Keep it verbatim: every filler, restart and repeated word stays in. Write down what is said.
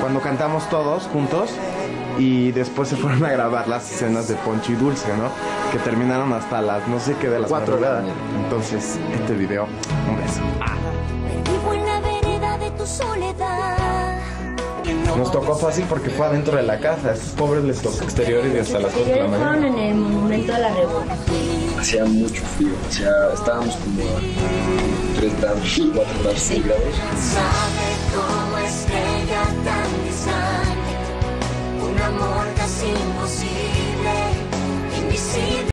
cuando cantamos todos juntos y después se fueron a grabar las escenas de Poncho y Dulce, ¿no? Que terminaron hasta las no sé qué de las cuatro de la mañana. Entonces, este video, un beso. Ah. Vivo en la vereda de tu soledad. Nos tocó fácil porque fue adentro de la casa. A estos pobres les tocó exteriores y hasta las cuatro de la Fueron mañana. en el monumento de la revolución. Hacía mucho frío, o sea, estábamos como a tres grados, cuatro grados centígrados. Sabe como estrella tan distante, un amor casi imposible, invisible.